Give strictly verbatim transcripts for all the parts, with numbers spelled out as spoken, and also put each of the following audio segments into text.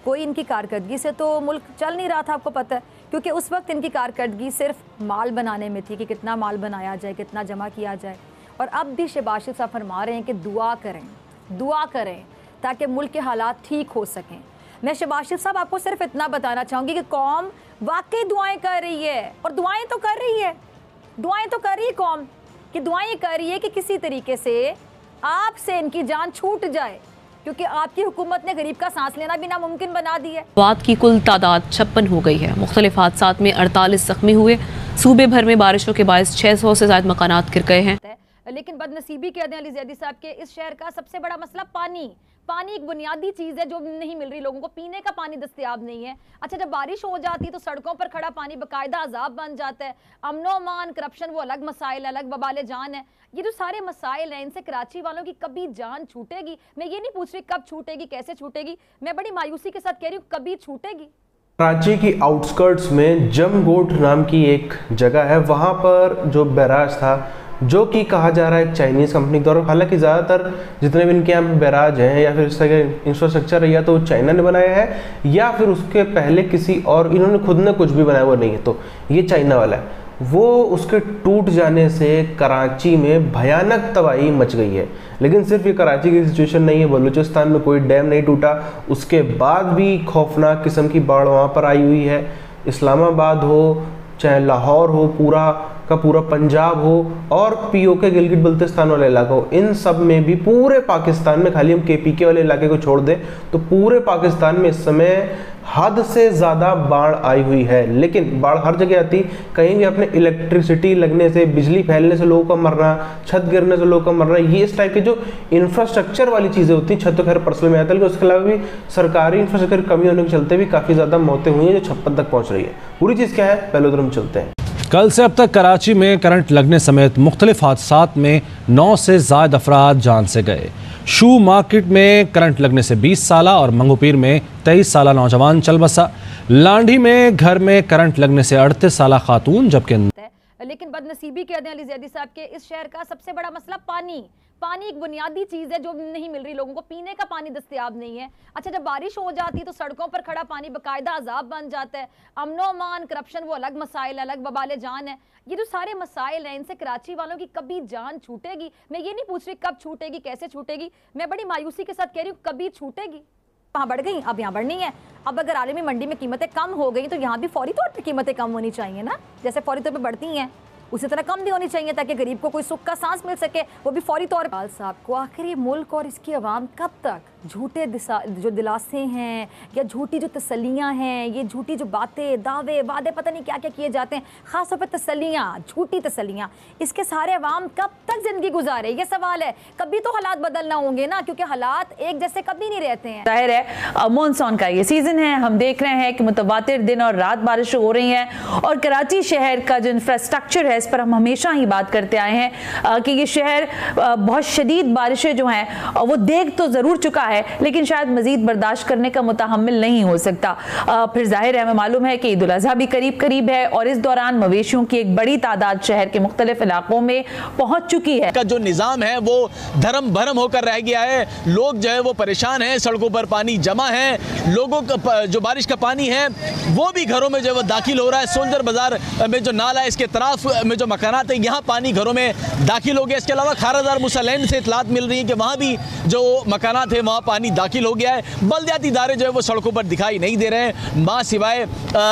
कोई इनकी कारकर्दगी से तो मुल्क चल नहीं रहा था, आपको पता है, क्योंकि उस वक्त इनकी कारकर्दगी सिर्फ माल बनाने में थी कि कितना माल बनाया जाए, कितना जमा किया जाए। और अब भी शहबाज शरीफ साहब फरमा रहे हैं कि दुआ करें, दुआ करें ताकि मुल्क के हालात ठीक हो सकें। मैं शहबाज शरीफ साहब आपको सिर्फ इतना बताना चाहूँगी कि कौम वाकई दुआएं कर रही है, और दुआएं तो कर रही है, दुआएं तो कर रही है कौम, कि दुआएं कर रही है कि किसी तरीके से आपसे इनकी जान छूट जाए, क्योंकि आपकी हुकूमत ने गरीब का सांस लेना भी नामुमकिन बना दी है। वाद की कुल तादाद छप्पन हो गई है। मुख्तलिफ हादसात में अड़तालीस जख्मी हुए। सूबे भर में बारिशों के बायस छः सौ से ज्यादा मकानात गिर गए हैं। लेकिन बदनसीबी कह दें अली ज़ैदी साहब के इस शहर का सबसे बड़ा मसला पानी पानी एक बुनियादी चीज़ है जो नहीं मिल रही लोगों को, पीने का पानी दस्तयाब नहीं है। अच्छा, जब बारिश हो जाती है तो सड़कों पर खड़ा पानी बाकायदा अजाब बन जाता है। अमनो अमान, करप्शन वो अलग मसाइल, अलग बबाले जान है। ये जो सारे मसाइल हैं, इनसे कराची वालों की कभी जान छूटेगी। मैं ये नहीं पूछ रही कब छूटेगी, कैसे छूटेगी, मैं बड़ी मायूसी के साथ कह रही हूँ कभी छूटेगी। कराची की आउटस्कर्ट्स में जमगोट नाम की एक जगह है, वहाँ पर जो बैराज था जो कि कहा जा रहा है एक चाइनीज़ कंपनी के द्वारा, हालांकि ज़्यादातर जितने भी इनके यहाँ पे बैराज हैं या फिर इस तरह के इंफ्रास्ट्रक्चर है या तो चाइना ने बनाया है या फिर उसके पहले किसी और, इन्होंने खुद ने कुछ भी बनाया हुआ नहीं है, तो ये चाइना वाला है। वो उसके टूट जाने से कराची में भयानक तबाही मच गई है। लेकिन सिर्फ ये कराची की सिचुएशन नहीं है, बलूचिस्तान में कोई डैम नहीं टूटा, उसके बाद भी खौफनाक किस्म की बाढ़ वहाँ पर आई हुई है। इस्लामाबाद हो, चाहे लाहौर हो, पूरा का पूरा पंजाब हो और पीओके गिलगित बल्तिस्तान वाला इलाका हो, इन सब में भी पूरे पाकिस्तान में, खाली हम केपीके वाले इलाके को छोड़ दें तो पूरे पाकिस्तान में इस समय हद से ज़्यादा बाढ़ आई हुई है। लेकिन बाढ़ हर जगह आती, कहीं भी अपने इलेक्ट्रिसिटी लगने से, बिजली फैलने से लोगों का मरना, छत गिरने से लोगों का मरना, ये इस टाइप के जो इंफ्रास्ट्रक्चर वाली चीज़ें होती हैं, छत तो खैर पर्सनल में आता है, लेकिन उसके अलावा भी सरकारी इंफ्रास्ट्रक्चर की कमी होने के चलते भी काफ़ी ज़्यादा मौतें हुई हैं जो छप्पन तक पहुँच रही है। पूरी चीज़ क्या है, पहले उधर हम चलते हैं। कल से अब तक कराची में करंट लगने समेत मुख्तलिफ हादसात में नौ से ज़ायद अफराद जान से गए। शू मार्केट में करंट लगने से बीस साला और मंगोपीर में तेईस साला नौजवान चल बसा। लांढी में घर में करंट लगने से अड़तीस साला खातून, जबकि लेकिन बदनसीबी कह दें अली ज़ैदी साहब के इस शहर का सबसे बड़ा मसला पानी पानी एक बुनियादी चीज़ है जो नहीं मिल रही लोगों को, पीने का पानी दस्तयाब नहीं है। अच्छा, जब बारिश हो जाती है तो सड़कों पर खड़ा पानी बाकायदा अजाब बन जाता है। अमनो अमान, करप्शन वो अलग मसाइल, अलग बबाले जान है। ये जो सारे मसाइल हैं, इनसे कराची वालों की कभी जान छूटेगी। मैं ये नहीं पूछ रही कब छूटेगी, कैसे छूटेगी, मैं बड़ी मायूसी के साथ कह रही हूँ कभी छूटेगी। वहाँ बढ़ गई, अब यहाँ बढ़नी है। अब अगर आलमी मंडी में कीमतें कम हो गई तो यहाँ भी फौरी तौर पर कीमतें कम होनी चाहिए ना, जैसे फौरी तौर पर बढ़ती हैं उसी तरह कम भी होनी चाहिए ताकि गरीब को कोई सुख का सांस मिल सके, वो भी फौरी तौर पर। साहब को आखिर ये मुल्क और इसकी आवाम कब तक झूठे जो दिलासे हैं या झूठी जो तसल्लियाँ हैं, ये झूठी जो बातें, दावे, वादे, पता नहीं क्या क्या किए जाते हैं, ख़ास तौर पर तसल्लियाँ, झूठी तसल्लियाँ, इसके सारे अवाम कब तक ज़िंदगी गुजारे, ये सवाल है। कभी तो हालात बदलना होंगे ना, क्योंकि हालात एक जैसे कभी नहीं रहते हैं। जाहिर है मानसून का ये सीज़न है, हम देख रहे हैं कि मुतवातिर दिन और रात बारिश हो रही हैं और कराची शहर का जो इंफ्रास्ट्रक्चर है, इस पर हम हमेशा ही बात करते आए हैं कि ये शहर बहुत शदीद बारिशें जो हैं वो देख तो ज़रूर चुका है, लेकिन शायद मजीद बर्दाश्त करने का मुतहम्मिल नहीं हो सकता। फिर जाहिर है हमें मालूम है कि ईद उल अज़हा भी करीब करीब है और इस दौरान मवेशियों की एक बड़ी तादाद शहर के मुख्तलिफ इलाकों में पहुंच चुकी है। का जो निज़ाम है वो धर्म भरम होकर रह गया है। लोग जो है वो परेशान हैं, सड़कों पर पानी जमा है, लोगों का जो बारिश का पानी है वो भी घरों में जो है वो दाखिल हो रहा है। सोल्जर बाजार में जो नाला है, इसके तरफ में जो मकानात है, यहाँ पानी घरों में दाखिल हो गया। इसके अलावा खारादार मुसलैन से इतलात मिल रही है कि वहाँ भी जो मकानात है वहाँ पानी दाखिल हो गया है। बल्दियाती इदारे जो है वो सड़कों पर दिखाई नहीं दे रहे हैं, माँ सिवाय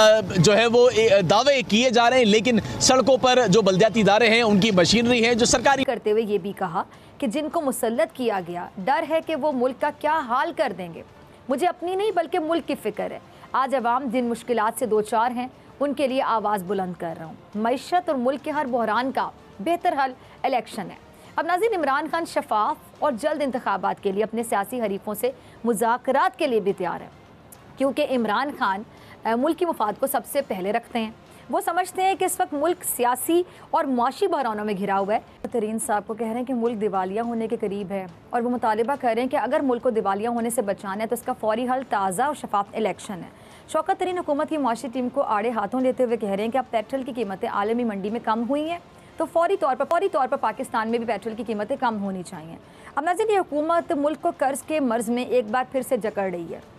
जो है वो दावे किए जा रहे हैं, लेकिन सड़कों पर जो बल्दियाती इदारे हैं उनकी मशीनरी है जो सरकारी। करते हुए ये भी कहा कि जिनको मुसल्लत किया गया, डर है कि वो मुल्क का क्या हाल कर देंगे। मुझे अपनी नहीं बल्कि मुल्क की फ़िक्र है। आज अवाम जिन मुश्किलात से दो चार हैं उनके लिए आवाज़ बुलंद कर रहा हूँ। मईशत और मुल्क के हर बहरान का बेहतर हल इलेक्शन है। अब नाज़रीन, इमरान खान शफाफ और जल्द इंतखाबात के लिए अपने सियासी हरीफों से मुज़ाकरात के लिए भी तैयार है, क्योंकि इमरान खान मुल्क की मुफाद को सबसे पहले रखते हैं। वो समझते हैं कि इस वक्त मुल्क सियासी और मुआशी बहरानों में घिरा हुआ है। तरीन साहब को कह रहे हैं कि मुल्क दिवालिया होने के करीब है और वो मुतालिबा कर रहे हैं कि अगर मुल्क को दिवालिया होने से बचाना है तो इसका फौरी हल ताज़ा और शफाफ इलेक्शन है। शौकत तरीन हुकूमत की मुआशी टीम को आड़े हाथों लेते हुए कह रहे हैं कि अब पेट्रोल की कीमतें आलमी मंडी में कम हुई हैं तो फौरी तौर पर फौरी तौर पर पाकिस्तान में भी पेट्रोल की कीमतें कम होनी चाहिए। अब नाज़रीन, ये हुकूमत मुल्क को कर्ज़ के मर्ज़ में एक बार फिर से जकड़ रही है।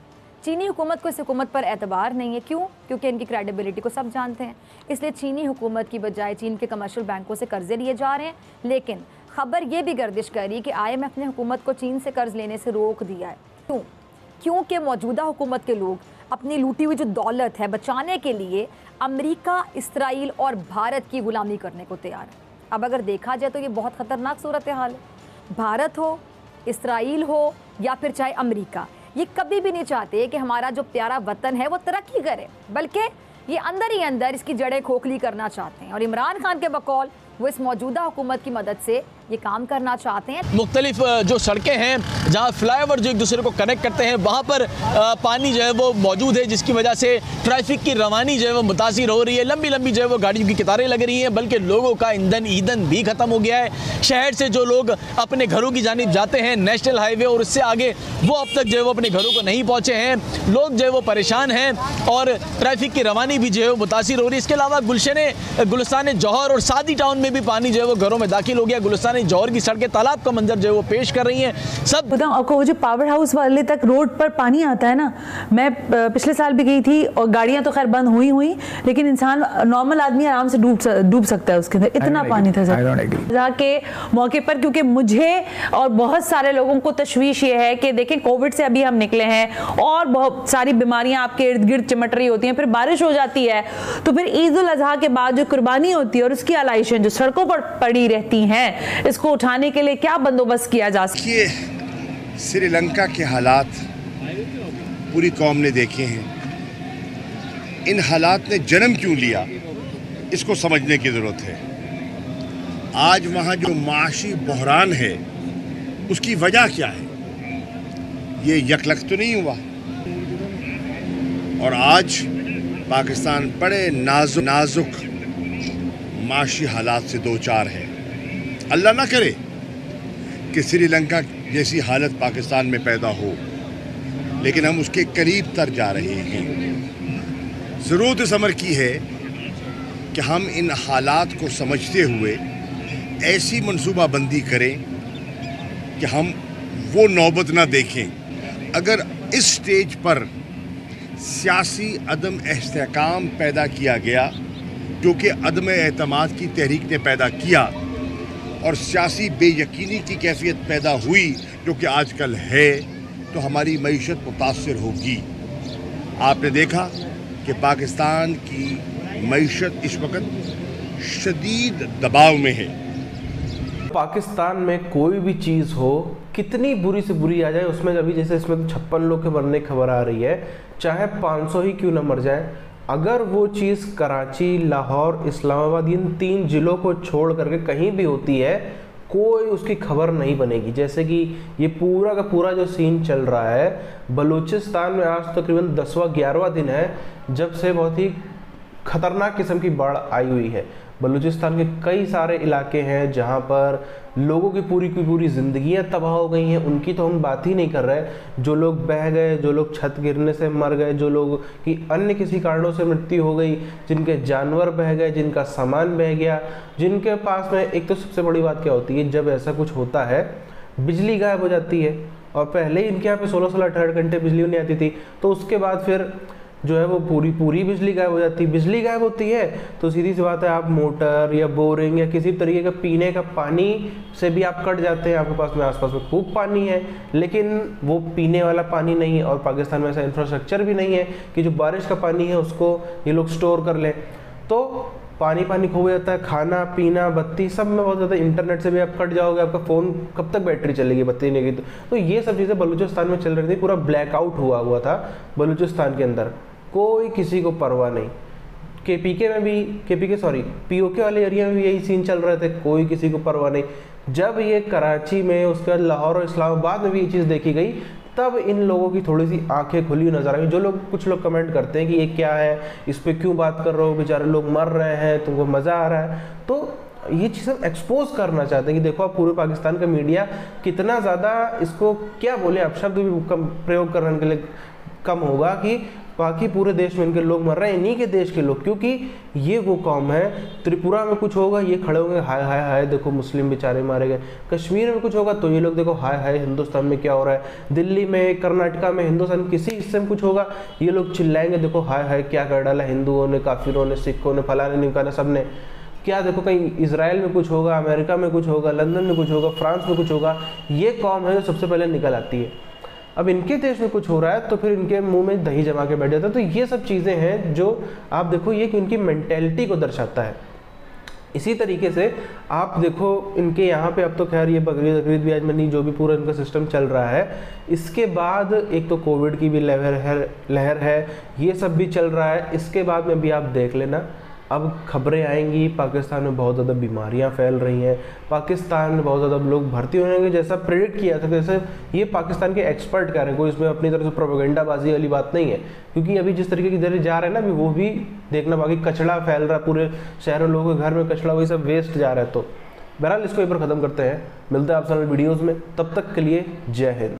चीनी हुकूमत को इस हुकूमत पर एतबार नहीं है। क्यों? क्योंकि इनकी क्रेडिबिलिटी को सब जानते हैं। इसलिए चीनी हुकूमत की बजाय चीन के कमर्शियल बैंकों से कर्जे लिए जा रहे हैं। लेकिन खबर ये भी गर्दिश कर रही है कि आई एम एफ ने हुकूमत को चीन से कर्ज लेने से रोक दिया है। क्यों? क्योंकि मौजूदा हुकूमत के लोग अपनी लूटी हुई जो दौलत है बचाने के लिए अमेरिका, इसराइल और भारत की गुलामी करने को तैयार है। अब अगर देखा जाए तो ये बहुत ख़तरनाक सूरत हाल है। भारत हो, इसराइल हो या फिर चाहे अमेरिका, ये कभी भी नहीं चाहते कि हमारा जो प्यारा वतन है वो तरक्की करे, बल्कि ये अंदर ही अंदर इसकी जड़ें खोखली करना चाहते हैं। और इमरान खान के बकौल वो इस मौजूदा हुकूमत की मदद से ये काम करना चाहते हैं। मुख्तलिफ जो सड़कें हैं जहाँ फ्लाईओवर जो एक दूसरे को कनेक्ट करते हैं वहाँ पर पानी जो है वो मौजूद है, जिसकी वजह से ट्रैफिक की रवानी जो है वो मुतासिर हो रही है। लंबी लंबी जो है वो गाड़ियों की कतारें लग रही हैं, बल्कि लोगों का ईंधन ईंधन भी ख़त्म हो गया है। शहर से जो लोग अपने घरों की जानिब जाते हैं नेशनल हाईवे और उससे आगे, वो अब तक जो है वो अपने घरों को नहीं पहुँचे हैं। लोग जो है वो परेशान हैं और ट्रैफिक की रवानी भी जो है वो मुतासिर हो रही है। इसके अलावा गुलशन गुलिस्तान जौहर और सादी टाउन में भी पानी जो है वो घरों में दाखिल हो गया। गुलिस्तान जौहर की सड़कें तालाब का मंजर जो है वो पेश कर रही हैं। सब बताऊं आपको, वो जो पावर हाउस वाले तक रोड पर पानी आता है ना, मैं पिछले साल भी गई थी और गाड़ियां तो खैर बंद हुई हुई, लेकिन इंसान, नॉर्मल आदमी आराम से डूब डूब सकता है उसके अंदर, इतना पानी था सर के मौके पर। क्योंकि मुझे और बहुत सारे लोगों को तशवीश ये है कि देखें, कोविड से अभी हम निकले हैं और बहुत सारी बीमारियां आपके इर्द गिर्द चिमट रही होती हैं, फिर बारिश हो जाती है, तो फिर ईद उल अजहा के बाद जो कुर्बानी होती है और उसकी आलाइशें जो सड़कों पर पड़ी रहती हैं, इसको उठाने के लिए क्या बंदोबस्त किया जा सकता है? श्रीलंका के हालात पूरी कौम ने देखे हैं। इन हालात ने जन्म क्यों लिया, इसको समझने की जरूरत है। आज वहाँ जो माशी बहरान है उसकी वजह क्या है? ये यकलख तो नहीं हुआ। और आज पाकिस्तान बड़े नाजुक नाजुक माशी हालात से दो चार है। अल्लाह ना करे कि श्रीलंका जैसी हालत पाकिस्तान में पैदा हो, लेकिन हम उसके करीब तर जा रहे हैं। ज़रूरत इस अमर की है कि हम इन हालात को समझते हुए ऐसी मनसूबाबंदी करें कि हम वो नौबत ना देखें। अगर इस स्टेज पर सियासी अदम इस्तेहकाम पैदा किया गया, जो कि अदम एतमाद की तहरीक ने पैदा किया, और सियासी बेयकीनी की कैफियत पैदा हुई जो कि आजकल है, तो हमारी मईशत मुतासर होगी। आपने देखा कि पाकिस्तान की मईशत इस वक्त शदीद दबाव में है। पाकिस्तान में कोई भी चीज़ हो, कितनी बुरी से बुरी आ जाए, उसमें अभी जैसे इसमें तो छप्पन लोग के मरने की खबर आ रही है, चाहे पाँच सौ ही क्यों ना मर जाए, अगर वो चीज़ कराची, लाहौर, इस्लामाबाद, इन तीन ज़िलों को छोड़ करके कहीं भी होती है, कोई उसकी खबर नहीं बनेगी। जैसे कि ये पूरा का पूरा जो सीन चल रहा है बलूचिस्तान में, आज तकरीबन दसवां ग्यारहवां दिन है जब से बहुत ही ख़तरनाक किस्म की बाढ़ आई हुई है। बलूचिस्तान के कई सारे इलाके हैं जहाँ पर लोगों की पूरी की पूरी ज़िंदगियाँ तबाह हो गई हैं। उनकी तो हम बात ही नहीं कर रहे। जो लोग बह गए, जो लोग छत गिरने से मर गए, जो लोग की अन्य किसी कारणों से मृत्यु हो गई, जिनके जानवर बह गए, जिनका सामान बह गया, जिनके पास में, एक तो सबसे बड़ी बात क्या होती है, जब ऐसा कुछ होता है बिजली गायब हो जाती है। और पहले ही इनके यहाँ पे सोलह सोलह अठारह घंटे बिजली नहीं आती थी, तो उसके बाद फिर जो है वो पूरी पूरी बिजली गायब हो जाती है। बिजली गायब होती है तो सीधी सी बात है, आप मोटर या बोरिंग या किसी तरीके का पीने का पानी से भी आप कट जाते हैं। आपके पास में आसपास में खूब पानी है, लेकिन वो पीने वाला पानी नहीं है, और पाकिस्तान में ऐसा इंफ्रास्ट्रक्चर भी नहीं है कि जो बारिश का पानी है उसको ये लोग स्टोर कर लें। तो पानी पानी खो जाता है, खाना पीना, बत्ती, सब में बहुत ज़्यादा। इंटरनेट से भी आप कट जाओगे, आपका फ़ोन कब तक बैटरी चलेगी बत्ती नहीं गई तो। तो ये सब चीज़ें बलूचिस्तान में चल रही थी। पूरा ब्लैकआउट हुआ हुआ था बलूचिस्तान के अंदर, कोई किसी को परवाह नहीं। के पी के में भी, के पी के सॉरी पी ओ के वाले एरिया में भी यही सीन चल रहे थे, कोई किसी को परवाह नहीं। जब ये कराची में, उसके बाद लाहौर और इस्लामाबाद में भी ये चीज़ देखी गई, तब इन लोगों की थोड़ी सी आंखें खुली नजर आई। जो लोग, कुछ लोग कमेंट करते हैं कि ये क्या है, इस पर क्यों बात कर रहे हो, बेचारे लोग मर रहे हैं, तुमको मज़ा आ रहा है। तो ये चीज़ें एक्सपोज करना चाहते हैं कि देखो आप, पूरे पाकिस्तान का मीडिया कितना ज़्यादा इसको, क्या बोले आप, शब्द भी प्रयोग करने के लिए कम होगा कि बाकी पूरे देश में इनके लोग मर रहे हैं, इन्हीं के देश के लोग, क्योंकि ये वो कौम है। त्रिपुरा में कुछ होगा ये खड़े होंगे हाय हाय हाय देखो मुस्लिम बेचारे मारे गए, कश्मीर में कुछ होगा तो ये लोग देखो हाय हाय हिंदुस्तान में क्या हो रहा है, दिल्ली में, कर्नाटका में, हिंदुस्तान किसी हिस्से में कुछ होगा ये लोग चिल्लाएंगे देखो हाय हाय क्या कर डाला हिंदुओं ने, काफिरों ने, सिखों ने, फलाने निकाले सब ने क्या, देखो कहीं इसराइल में कुछ होगा, अमेरिका में कुछ होगा, लंदन में कुछ होगा, फ्रांस में कुछ होगा। ये कौम है जो सबसे पहले निकल आती है। अब इनके देश में कुछ हो रहा है तो फिर इनके मुंह में दही जमा के बैठ जाता है। तो ये सब चीज़ें हैं जो आप देखो ये कि इनकी मेंटेलिटी को दर्शाता है। इसी तरीके से आप देखो इनके यहाँ पे अब तो खैर ये बकरीद बकरीद भी आज मनी जो भी पूरा इनका सिस्टम चल रहा है, इसके बाद एक तो कोविड की भी लहर है लहर है ये सब भी चल रहा है। इसके बाद में भी आप देख लेना अब खबरें आएंगी पाकिस्तान में बहुत ज़्यादा बीमारियां फैल रही हैं, पाकिस्तान में बहुत ज़्यादा लोग भर्ती होंगे जैसा प्रेडिक्ट किया था, जैसे ये पाकिस्तान के एक्सपर्ट कह रहे हैं, कोई इसमें अपनी तरफ से प्रोपेगेंडाबाजी वाली बात नहीं है। क्योंकि अभी जिस तरीके की दर जा रहा है ना अभी वो भी देखना बाकी, कचड़ा फैल रहा है पूरे शहरों, लोगों के घर में कचड़ा वही सब वेस्ट जा रहा है। तो बहरहाल इसको एक बार ख़त्म करते हैं, मिलते हैं आपसे वीडियोज़ में, तब तक के लिए जय हिंद।